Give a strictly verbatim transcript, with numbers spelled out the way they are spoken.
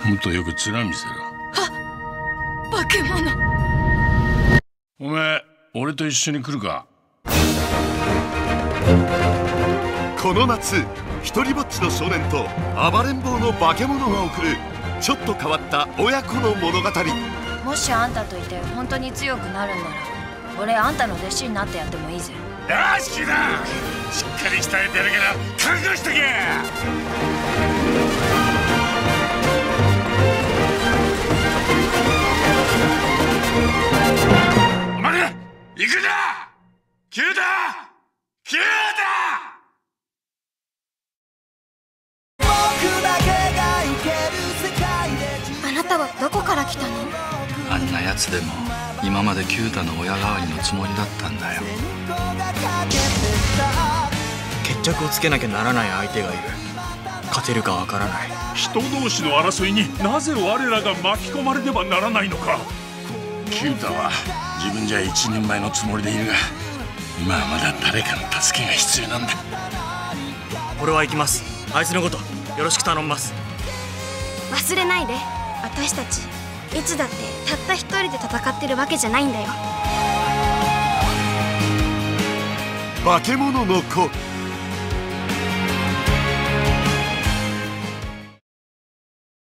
もっとよく面見せろ。 はっ、化け物。 お前俺と一緒に来るか。 この夏一人ぼっちの少年と暴れん坊の化け物が送るちょっと変わった親子の物語。 もしあんたといて本当に強くなるんなら俺あんたの弟子になってやってもいいぜ。 よしキだ、しっかり鍛えてやるから覚悟しとけ。お前行くなキュータキュータ。 あなたはどこから来たの？ あんなやつでも今まで九太の親代わりのつもりだったんだよ。 決着をつけなきゃならない相手がいる。勝てるかわからない。 人同士の争いになぜ我らが巻き込まれねばならないのか。キュータは自分じゃ一人前のつもりでいるが、今はまだ誰かの助けが必要なんだ。 俺は行きます。あいつのことよろしく頼みます。 忘れないで、私たちいつだってたった一人で戦ってるわけじゃないんだよ。 化け物の子